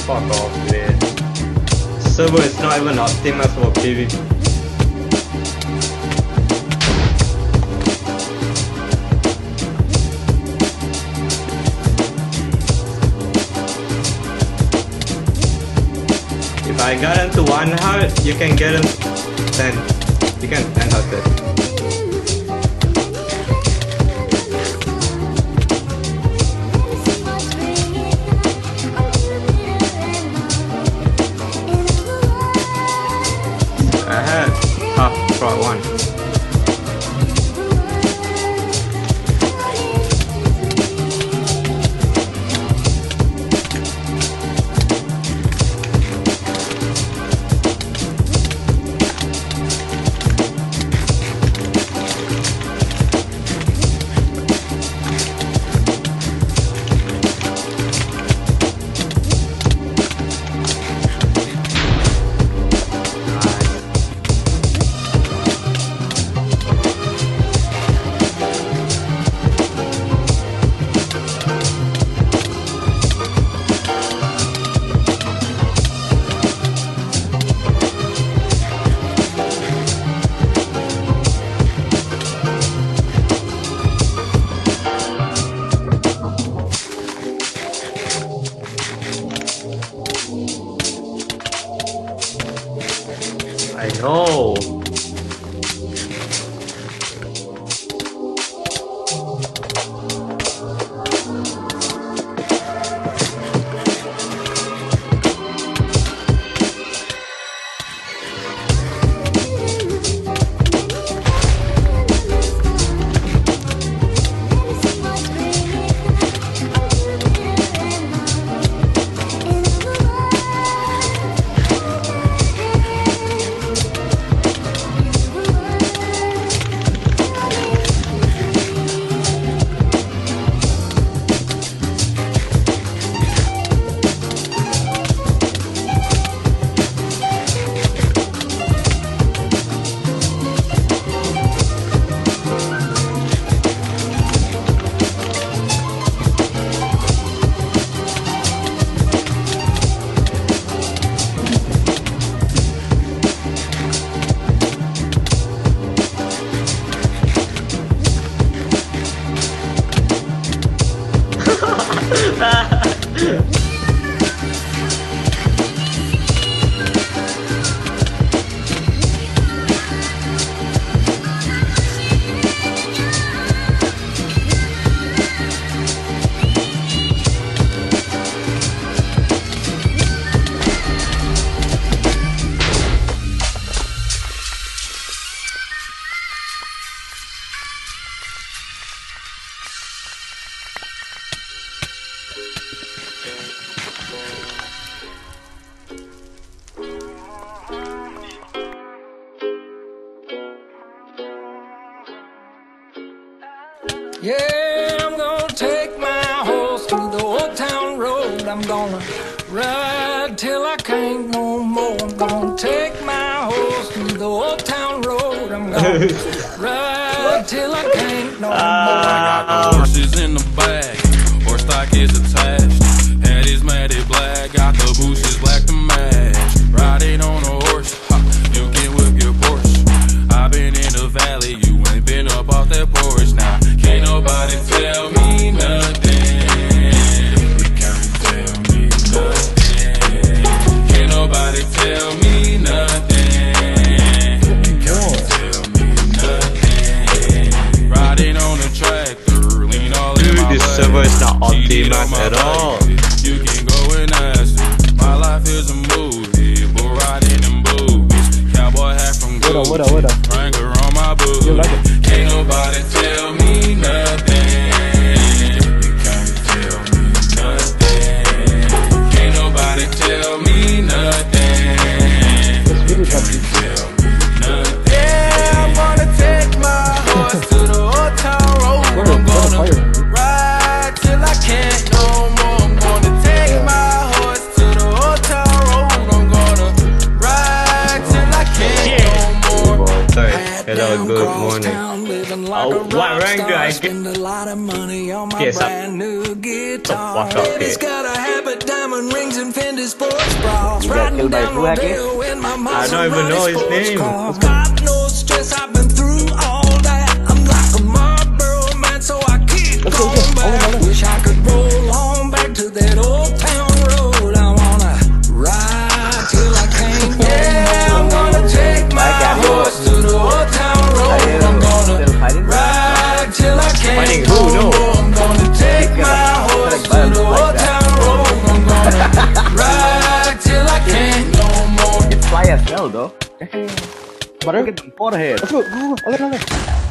Fuck off, man. Server is not even optimized for PvP. If I got into 1 heart, you can get into 10. You can 10 heart it. I had half front 1. I know. Yeah, I'm gonna take my horse through the old town road. I'm gonna ride till I can't no more. I'm gonna take my horse through the old town road. I'm gonna ride till I can't no more. I got the horses in the bag, horse stock is attached. Head is matted black, got the bushes black to match. Riding on a horse, you can whip your Porsche. I've been in the valley, you ain't been up off that porch now. Can't nobody tell me nothing. You can't tell me nothing. Can't nobody tell me nothing. You can't tell me nothing. Riding on a tractor, lean all in my This way. server is not optimized at all. You can go and ask it. My life is a movie, bull riding in boobies. Cowboy hat from Gucci, Wrangler on my boots. Can't nobody tell me nothing. You can't tell me nothing. Can't nobody tell me nothing. You can't tell me nothing. Yeah, I'm gonna take my horse to the old town road. I'm gonna ride till I can't no more. I'm gonna take my horse to the old town road. I'm gonna ride till I can't no more. down good cross morning. town, living like Oh, a what rock rank do star. I get? Spend a lot of money on my Yes, brand new guitar. Watch out, Baby's kid. got a habit, diamond rings and Fendi sports bras. You got Riding killed by down who, Hackett? Rodeo in my I don't even know his name. Got no stress, I've been through all that. I'm like a Marlboro man, so I keep going back. Wish I could roll on back to that old town road. I wanna ride till I can't no more. I'm gonna take my horse to the old town road. I'm gonna ride till I Fighting can't who? no No. more. I'm gonna take my horse to the old town road. I'm gonna ride till I can't no more. It's fly as hell though. Butter. Look at the forehead. Let's go. Go. Go. Alert.